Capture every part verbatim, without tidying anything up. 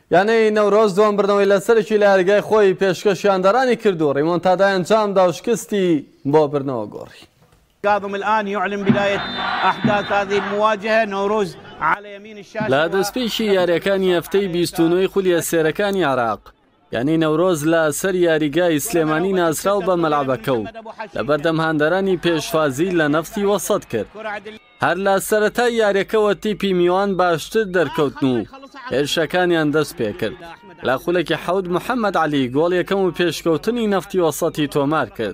یانەی نەورۆز دوام بردنەوەی لەسەرێکی لە یاریگای خۆی پێشکەشیاندەرانی کردو ڕیمۆنتادای ئەنجامدا و شکستی بۆ بردنەوە گۆڕی. كاظم الآن يعلن بداية أحداث هذه المواجهة. نوروز على يمين الشاشة. لا دەستپێکی یاریەکانی هەفتەی بیست و نۆی خولیە سێرەکانی عێراق یعنی نەورۆز لە سەر یاریگای سلێمانی ناسراو بە مەلعبەکە و لە بەردەمهاندەرانی پێشفازی لە نەفتی وەسەد کرد. هەر لە سەرەتای یاریەکەوە تیپی میوان باشتر دەرکەوتن و هێرشەکانیان دەست پێ کرد. لە خولێکی حەود محەممەد علی گۆڵ یەکەم و پێشکەوتنی نەفتی وەسەتی تۆمار کرد.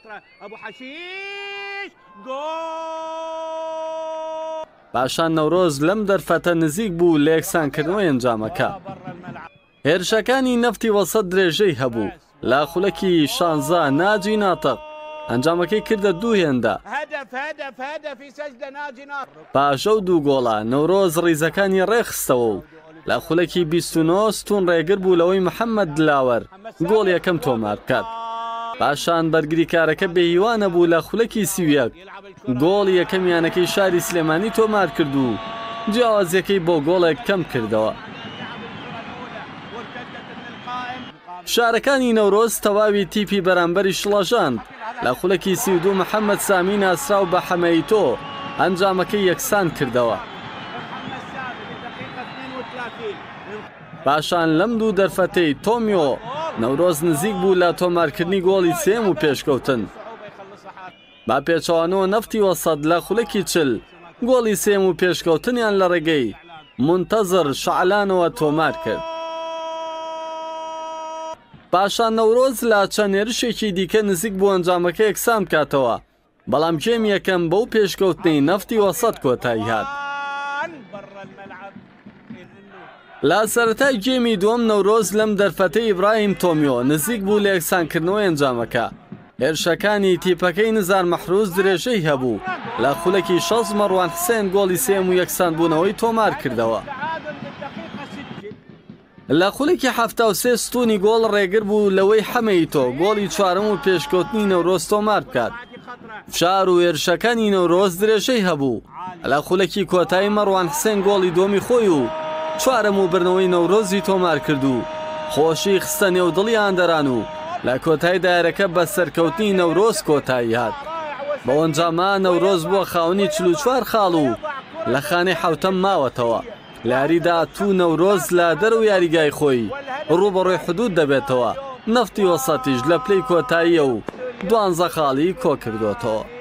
پاشان نەورۆز لەم دەرفەتە نزیک بوو لە یەکسانکردنەوەی ئەنجامەکە. هێرشەکانی نەفتی وەسەد درێژەی هەبوو لا خولەکی شانزە ناجی ناتەق ئەنجامەکەی کردە دوو هێندە. پاشە و دوو گۆڵە نەورۆز ڕیزەکانی ڕێخستەوە و لە خولەکی بیست و نۆ ستون ڕێگر بوو لەوەی محەممەد دلاوەر گۆڵ یەکەم تۆمار بکات. پاشان بەرگریکارەکە بێهیوانە بوو لە خولەکی سیویەک گۆڵ یەکەمیانەکەی شاری سلێمانی تۆمار کرد و جیاوازیەکەی بۆ گۆڵێک کەم کردەوە. شارەکانی نەورۆز تەواوی تیپی بەرامبەری شڵەژاند لە خولەکی سی و دوو محەممەد سامی ناسراو بە حەمەیتۆ ئەنجامەکەی یەکسان کردەوە. پاشان لەم دوو دەرفەتەی تۆمیۆ نەورۆز نزیک بوو لە تۆمارکردنی گۆڵی سێم و پێشکەوتن. با پێچەوانەوە نەفتی وەسەد لە خولەکی چل گۆڵی سێم و پێشکەوتنیان لە ڕێگەی منتەزر شعلانەوە تۆمار کرد. پاشان نەورۆز لە چەند هێرشێکی دیکە نزیک بوو ئەنجامەکە یەکسان بکاتەوە بەڵام گێم یەکەم بەو پێشکەوتنی نەفتی وەسەد کۆتایی هات. لا سەرەتای گێمی دووەم نەورۆز لەم دەرفەتەی ئیبراهیم تۆمیۆ نزیک بوو لە یەکسانکردنەوەی ئەنجامەکە. هێرشەکانی تیپەکەی نزار مەحروز درێژەی هەبوو لە خولەکی شەش مەڕوان حسێن گۆڵی سێم و یەکسان بوونەوەی تۆمار کردەوە. لە خولێکی هەفتە و سێ ستونی گۆڵ ڕێگر بوو لەوەی حەمەیتۆ گۆڵی چوارەم و پێشکەوتنی نەورۆز تۆمار بکات. فشار و هێرشەکانی نەورۆز درێژەی هەبوو لە خولێکی کۆتایی مەڕوان حسێن گۆڵی دۆمی خۆی و چوارەم و برنەوەی نەورۆزی تۆمار کرد و خۆشی خستە نێودڵی ئاندەران و لە کۆتایی دایرەکە بە سەرکەوتنی نەورۆز کۆتایی هات. بەو ئەنجامە نەورۆز بووە خاوەنی چل و چوار خاڵ و لە خانەی حەوتەم ماوەتەوە. لە یاریدا تو نەورۆز لە دەرەوە یاریگای خۆی ڕوبەڕۆی حدود دەبێتەوە. نەفتی وەسەتیش لە پلەی کۆتاییە و دوانزە خاڵی کۆ کردوێتەوە.